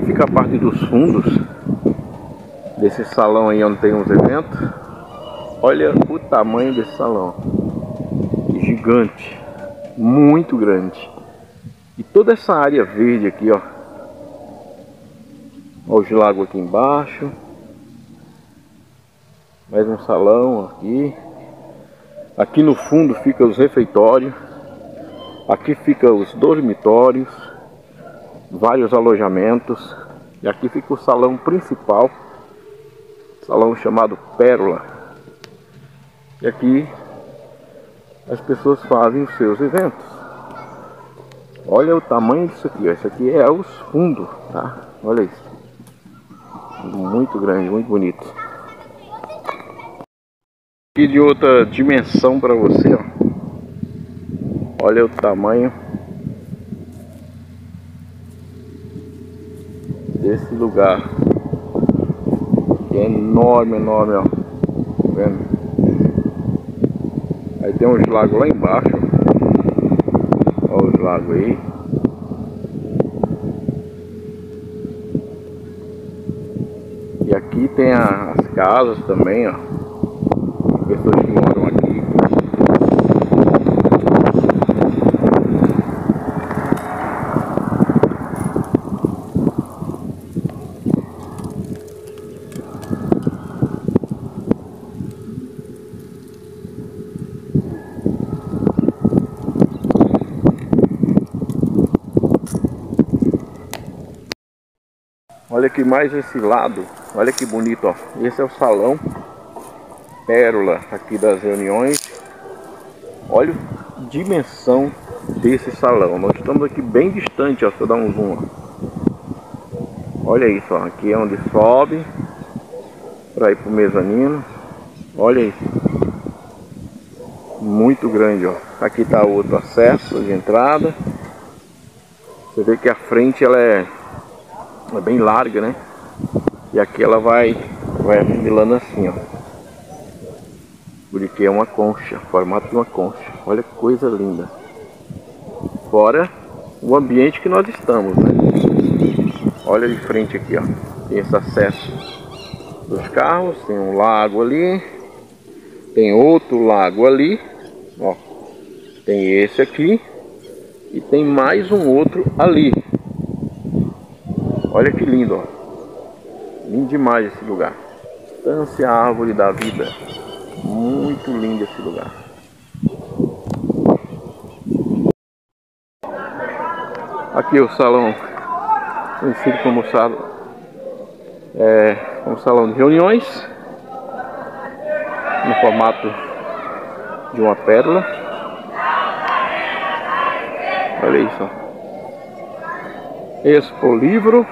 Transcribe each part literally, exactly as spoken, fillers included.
fica a parte dos fundos desse salão aí onde tem uns eventos. Olha o tamanho desse salão, gigante, muito grande. E toda essa área verde aqui, ó. Olha os lagos aqui embaixo. Mais um salão aqui. Aqui no fundo fica os refeitórios. Aqui fica os dormitórios, vários alojamentos. E aqui fica o salão principal, salão chamado Pérola. E aqui as pessoas fazem os seus eventos. Olha o tamanho disso aqui, ó. Isso aqui é os fundos, tá? Olha isso. Muito grande, muito bonito. Aqui de outra dimensão para você, ó. Olha o tamanho desse lugar. É enorme, enorme, ó. Tá vendo? Aí tem uns lagos lá embaixo. Olha os lagos aí. E aqui tem a, as casas também, ó. Pessoas que moram aqui. Olha aqui mais esse lado, olha que bonito, ó. Esse é o salão Pérola aqui das reuniões. Olha a dimensão desse salão. Nós estamos aqui bem distante, ó. Deixa eu dar um zoom, ó. Olha isso, ó. Aqui é onde sobe para ir pro mezanino. Olha isso, muito grande, ó. Aqui tá outro acesso de entrada. Você vê que a frente ela é é bem larga, né? E aqui ela vai vai afunilando assim, ó. Porque é uma concha, formato de uma concha. Olha que coisa linda. Fora o ambiente que nós estamos, né? Olha de frente aqui, ó. Tem esse acesso dos carros, tem um lago ali, tem outro lago ali, ó. Tem esse aqui e tem mais um outro ali. Olha que lindo, ó. Lindo demais esse lugar. Estância Árvore da Vida. Muito lindo esse lugar. Aqui o salão, conhecido como salão, é, como salão de reuniões, no formato de uma pérola. Olha isso, ó. Expo Livro.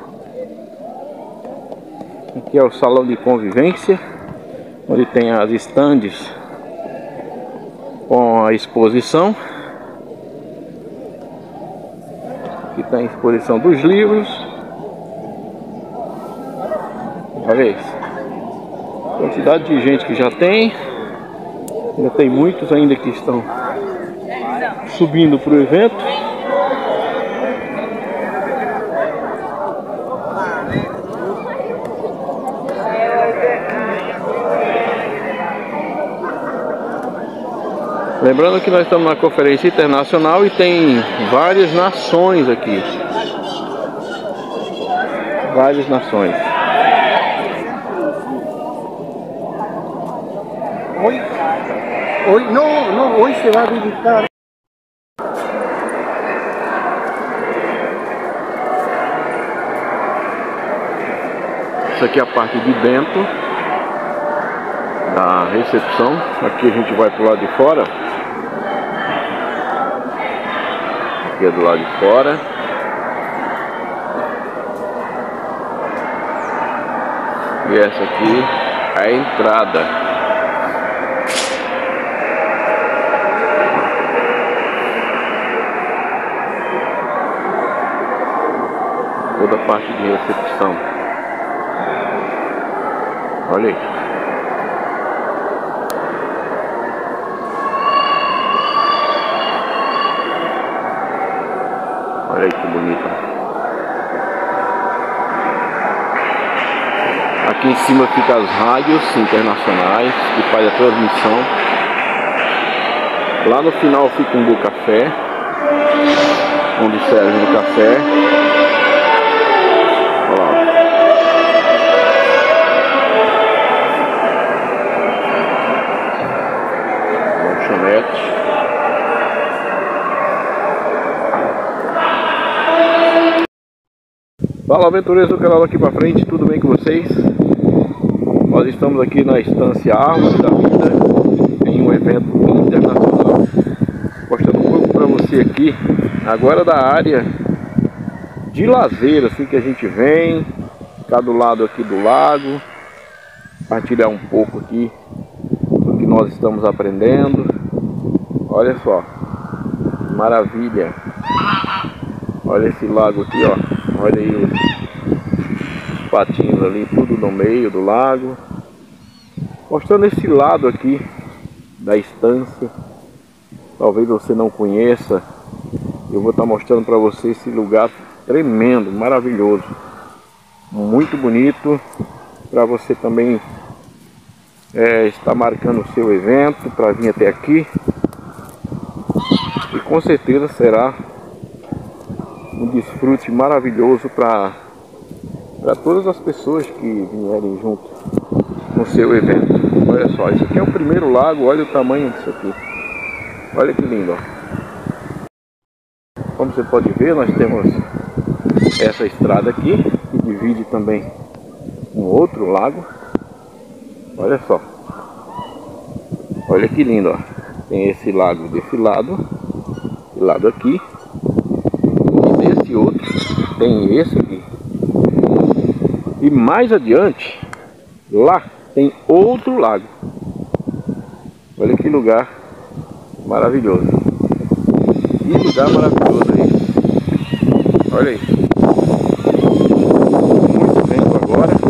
Aqui é o salão de convivência, onde tem as estandes com a exposição. Aqui tem a exposição dos livros. Olha isso. Quantidade de gente que já tem. Ainda tem muitos ainda que estão subindo para o evento. Lembrando que nós estamos na conferência internacional e tem várias nações aqui. Várias nações. Hoy, hoy no, no, hoy se va a habilitar. Isso aqui é a parte de dentro da recepção. Aqui a gente vai pro lado de fora. Aqui é do lado de fora. E essa aqui é a entrada. Toda a parte de recepção. Olha aí. Olha aí que bonito. Aqui em cima fica as rádios internacionais que faz a transmissão. Lá no final fica um do café, onde serve o café. Olha lá. Lanchonete. Fala, aventureiros do canal Daqui Pra Frente, tudo bem com vocês? Nós estamos aqui na Estância Árvore da Vida, em um evento internacional, mostrando um pouco para você aqui, agora da área de lazer, assim que a gente vem, ficar do lado aqui do lago, partilhar um pouco aqui do que nós estamos aprendendo. Olha só, maravilha, olha esse lago aqui, ó. Olha aí os patinhos ali, tudo no meio do lago. Mostrando esse lado aqui da estância. Talvez você não conheça. Eu vou estar mostrando para você esse lugar tremendo, maravilhoso. Muito bonito. Para você também é, estar marcando o seu evento, para vir até aqui. E com certeza será um desfrute maravilhoso para para todas as pessoas que vierem junto com o seu evento. Olha só, isso aqui é o primeiro lago, olha o tamanho disso aqui. Olha que lindo, ó. Como você pode ver, nós temos essa estrada aqui, que divide também um outro lago. Olha só. Olha que lindo, ó. Tem esse lago desse lado, esse lado aqui. Esse outro tem esse aqui, e mais adiante lá tem outro lago. Olha que lugar maravilhoso, que lugar maravilhoso aí. Olha aí, muito vento agora.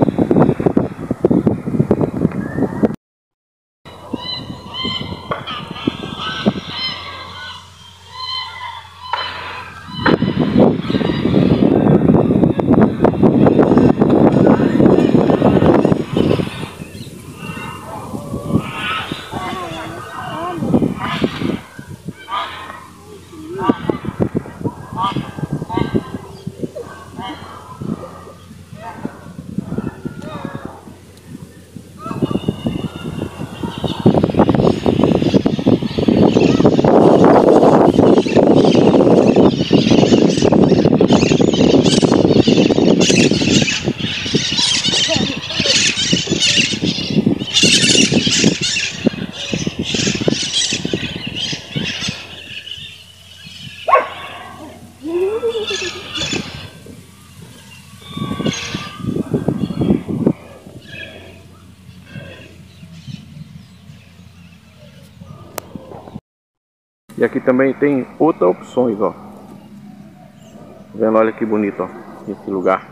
E aqui também tem outras opções, ó. Tá vendo? Olha que bonito, ó, esse lugar.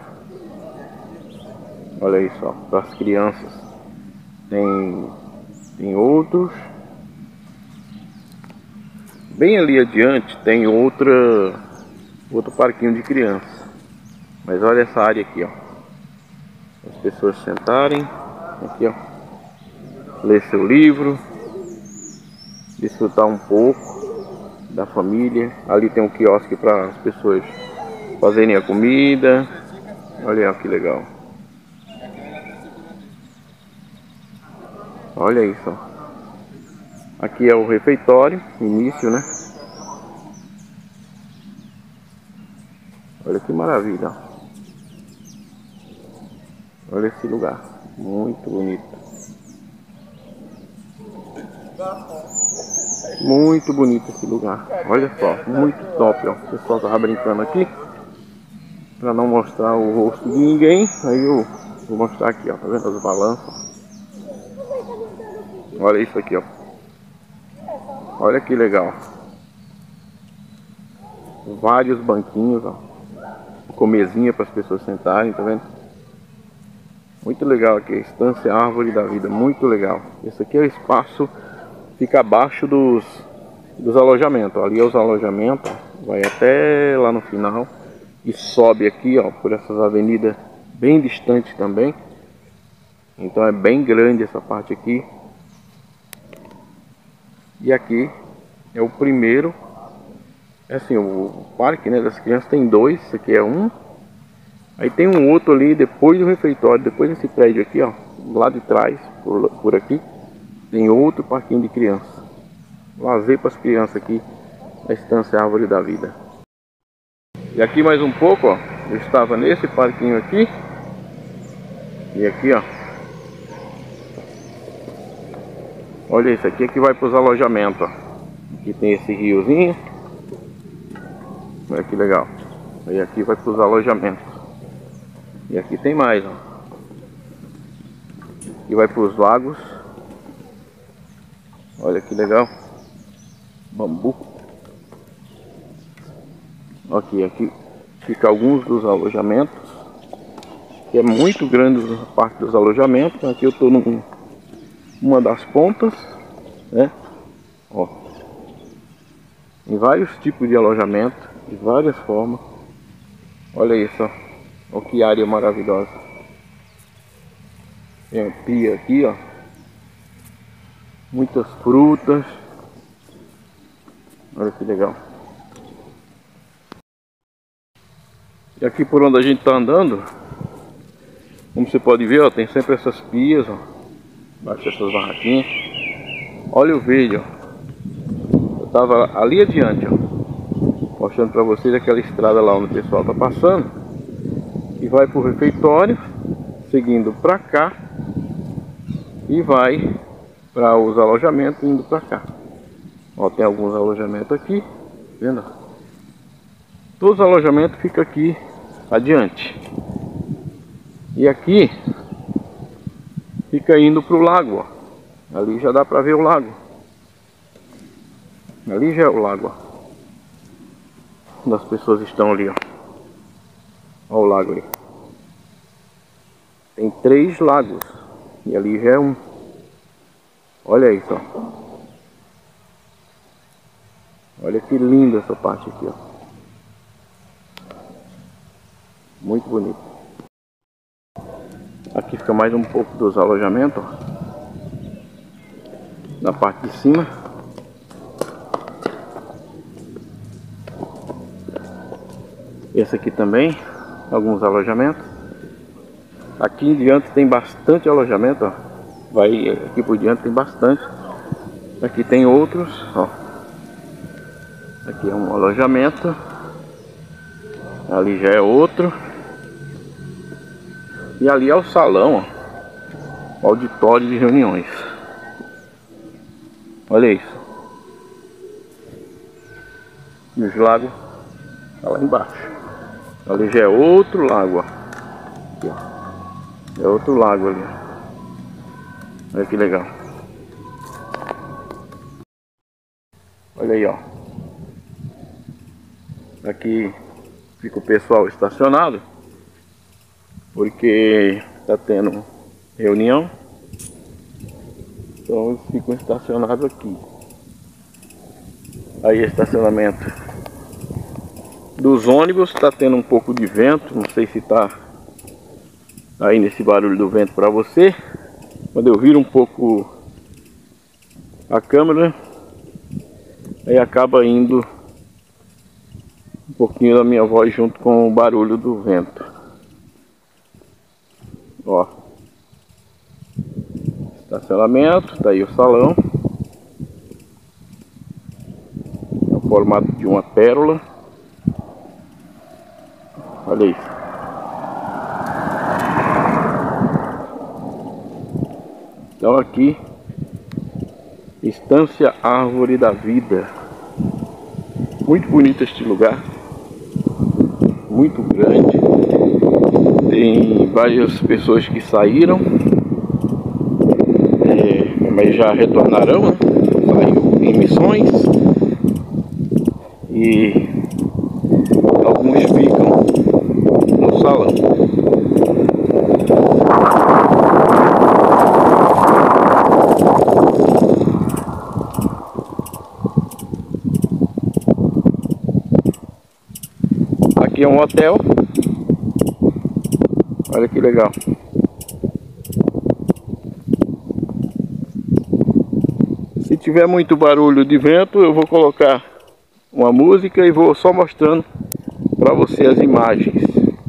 Olha isso, ó, para as crianças. Tem, tem outros. Bem ali adiante tem outra, outro parquinho de crianças. Mas olha essa área aqui, ó. As pessoas sentarem aqui, ó, ler seu livro, desfrutar um pouco da família. Ali tem um quiosque para as pessoas fazerem a comida. Olha que legal. Olha isso, ó. Aqui é o refeitório, início, né? Olha que maravilha. Olha esse lugar, muito bonito. Muito bonito esse lugar. Olha só, muito top, ó. O pessoal tava brincando aqui para não mostrar o rosto de ninguém. Aí eu vou mostrar aqui, ó. Tá vendo as balanças? Olha isso aqui, ó. Olha que legal. Vários banquinhos, ó. Com mesinha para as pessoas sentarem, tá vendo? Muito legal aqui, Estância Árvore da Vida, muito legal. Esse aqui é o espaço, fica abaixo dos, dos alojamentos. Ali é os alojamentos, ó, vai até lá no final e sobe aqui, ó, por essas avenidas bem distantes também. Então é bem grande essa parte aqui. E aqui é o primeiro. É assim, o parque, né, das crianças tem dois. Esse aqui é um. Aí tem um outro ali depois do refeitório, depois desse prédio aqui, ó, lá de trás, por, por aqui, tem outro parquinho de criança. Lazer para as crianças aqui, a Estância Árvore da Vida. E aqui mais um pouco, ó, eu estava nesse parquinho aqui. E aqui, ó, olha isso aqui, que vai para os alojamentos, ó. Aqui tem esse riozinho. Olha que legal. Aí aqui vai para os alojamentos. E aqui tem mais, ó. Aqui vai para os lagos. Olha que legal. Bambu. Aqui, aqui fica alguns dos alojamentos. Que é muito grande a parte dos alojamentos. Aqui eu estou numa das pontas, né? Ó. Em vários tipos de alojamento, de várias formas. Olha isso, ó. Olha que área maravilhosa. Tem uma pia aqui, ó. Muitas frutas. Olha que legal. E aqui por onde a gente está andando, como você pode ver, ó, tem sempre essas pias, ó, embaixo dessas barraquinhas. Olha o verde, ó. Eu tava ali adiante, ó, mostrando para vocês aquela estrada lá onde o pessoal tá passando. E vai pro refeitório, seguindo para cá. E vai para os alojamentos indo para cá. Ó, tem alguns alojamentos aqui, vendo? Todos os alojamentos ficam aqui adiante. E aqui fica indo para o lago, ó. Ali já dá para ver o lago. Ali já é o lago, ó. Onde as pessoas estão ali, ó. Olha o lago ali. Tem três lagos. E ali já é um. Olha isso, ó. Olha que linda essa parte aqui, ó. Muito bonito. Aqui fica mais um pouco dos alojamentos, ó. Na parte de cima. Esse aqui também, alguns alojamentos. Aqui em diante tem bastante alojamento, ó. Vai aqui por diante tem bastante. Aqui tem outros, ó. Aqui é um alojamento. Ali já é outro. E ali é o salão, ó. O auditório de reuniões. Olha isso. E os lagos tá lá embaixo. Ali já é outro lago, ó. Aqui, ó. É outro lago ali. Olha que legal. Olha aí, ó. Aqui fica o pessoal estacionado, porque tá tendo reunião. Então eles ficam estacionados aqui. Aí estacionamento dos ônibus, tá tendo um pouco de vento, não sei se tá aí nesse barulho do vento para você. Quando eu viro um pouco a câmera, aí acaba indo um pouquinho da minha voz junto com o barulho do vento. Ó, estacionamento, tá aí o salão. É o formato de uma pérola. Olha isso. Então aqui, Estância Árvore da Vida. Muito bonito este lugar. Muito grande. Tem várias pessoas que saíram, é, mas já retornarão, né? Saiu em missões. E alguns ficam no salão. Aqui é um hotel. Olha que legal. tiver muito barulho de vento, eu vou colocar uma música e vou só mostrando para você as imagens.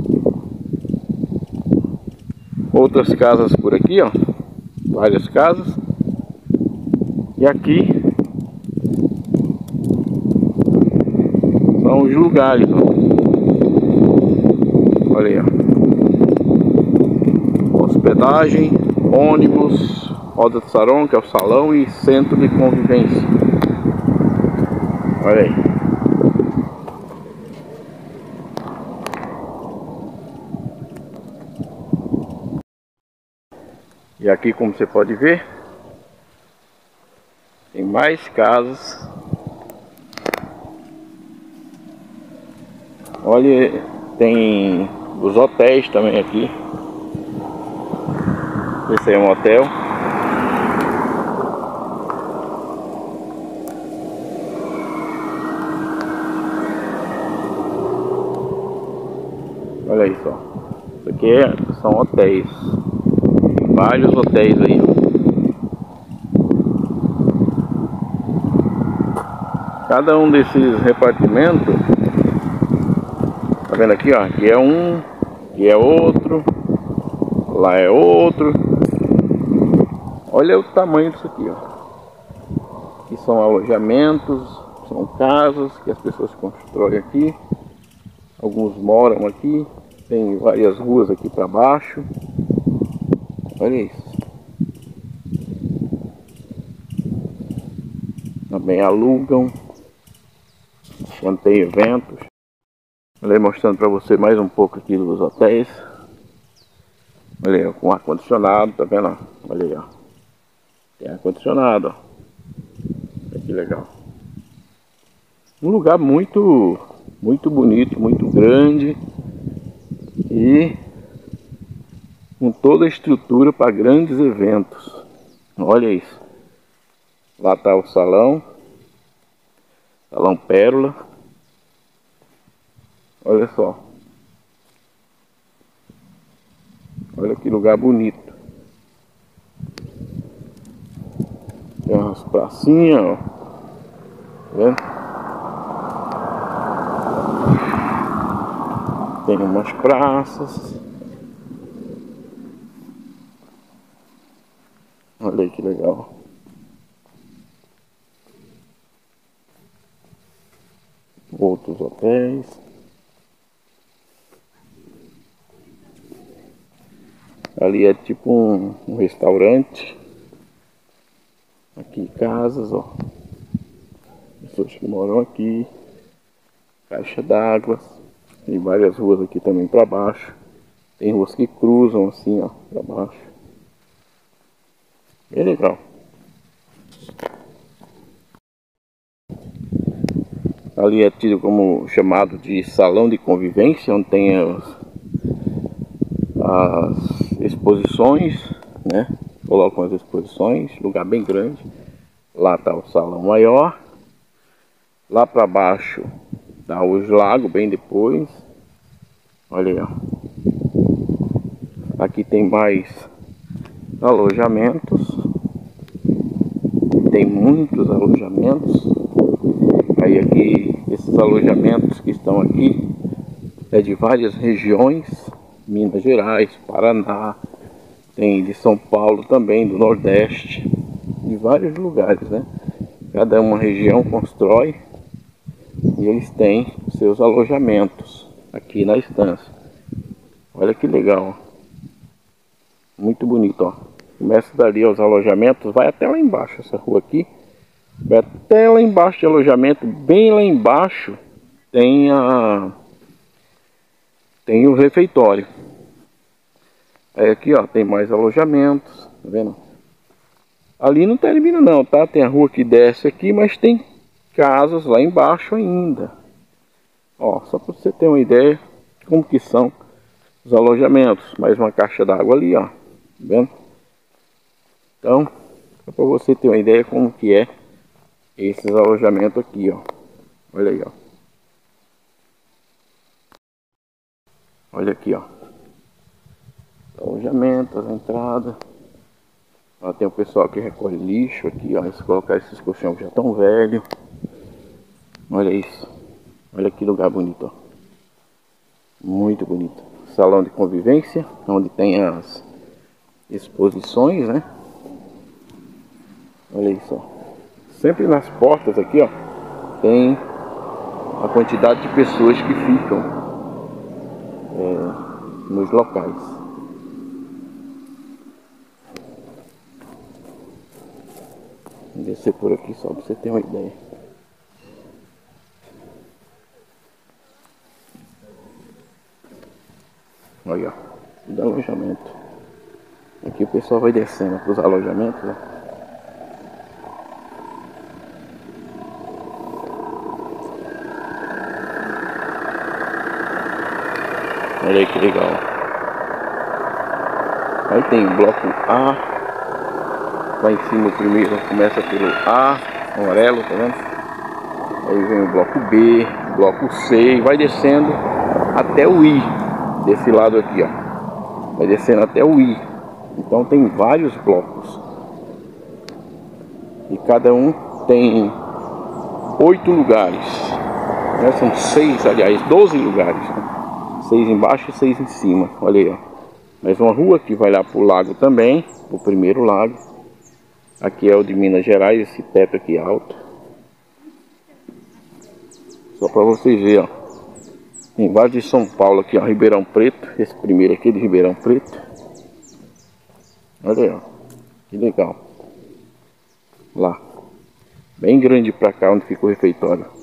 Outras casas por aqui, ó, várias casas. E aqui são os lugares, ó. Olha aí, ó. Hospedagem, ônibus, roda de sarong, que é o salão, e centro de convivência. Olha aí. E aqui, como você pode ver, tem mais casas. Olha, tem os hotéis também aqui. Esse aí é um hotel. Olha aí só. Isso aqui é, são hotéis. Tem vários hotéis aí. Cada um desses repartimentos, tá vendo aqui, ó? Aqui é um, aqui é outro, lá é outro. Olha o tamanho disso aqui, ó. Aqui são alojamentos, são casas que as pessoas constroem aqui. Alguns moram aqui. Tem várias ruas aqui para baixo. Olha isso. Também alugam quando tem eventos. Olha aí, mostrando para você mais um pouco aqui dos hotéis. Olha aí, com ar-condicionado, tá vendo? Olha aí, ó. Tem ar-condicionado, ó. Olha que legal. Um lugar muito, muito bonito, muito grande. E com toda a estrutura para grandes eventos. Olha isso. Lá está o salão. Salão Pérola. Olha só. Olha que lugar bonito. Tem umas pracinhas, ó. Tá vendo? Tem umas praças. Olha aí que legal. Outros hotéis. Ali é tipo um, um restaurante. Aqui casas, ó. Pessoas que moram aqui. Caixa d'água. Tem várias ruas aqui também para baixo. Tem ruas que cruzam assim, ó, para baixo. Bem legal. Ali é tido como chamado de salão de convivência, onde tem as, as exposições, né? Colocam as exposições, lugar bem grande. Lá está o salão maior. Lá para baixo está os lagos, bem depois. Olha aí, ó. Aqui tem mais alojamentos. Tem muitos alojamentos. Aí aqui, esses alojamentos que estão aqui é de várias regiões, Minas Gerais, Paraná, tem de São Paulo também, do Nordeste, de vários lugares, né? Cada uma região constrói e eles têm seus alojamentos aqui na estância. Olha que legal, ó. Muito bonito, ó. Começa dali os alojamentos, vai até lá embaixo, essa rua aqui. Vai até lá embaixo de alojamento, bem lá embaixo tem a tem o refeitório. Aí aqui, ó, tem mais alojamentos, tá vendo? Ali não termina não, tá? Tem a rua que desce aqui, mas tem casas lá embaixo ainda. Ó, só para você ter uma ideia de como que são os alojamentos. Mais uma caixa d'água ali, ó, tá vendo? Então, só para você ter uma ideia como que é esses alojamentos aqui, ó. Olha aí, ó. Olha aqui, ó. Alojamento, a entrada. Ó, tem o pessoal que recolhe lixo aqui, ó. Eles colocaram esses colchões que já tão velhos. Olha isso. Olha que lugar bonito, ó. Muito bonito. Salão de convivência, onde tem as exposições, né? Olha isso, ó. Sempre nas portas aqui, ó, tem a quantidade de pessoas que ficam é, nos locais. Vou descer por aqui só para você ter uma ideia. Olha, ó, do alojamento. Aqui o pessoal vai descendo para os alojamentos, ó. Olha aí que legal. Aí tem o bloco A. Lá em cima o primeiro começa pelo A, amarelo, tá vendo? Aí vem o bloco B, bloco C e vai descendo até o I. Desse lado aqui, ó. Vai descendo até o I. Então tem vários blocos. E cada um tem oito lugares. Né? São seis, aliás, doze lugares. Né? Seis embaixo e seis em cima. Olha aí, ó. Mais uma rua que vai lá pro lago também. O primeiro lago. Aqui é o de Minas Gerais, esse teto aqui alto. Só para vocês verem, ó. Tem vários de São Paulo aqui, ó. Ribeirão Preto. Esse primeiro aqui é de Ribeirão Preto. Olha aí, ó. Que legal. Lá. Bem grande pra cá onde fica o refeitório.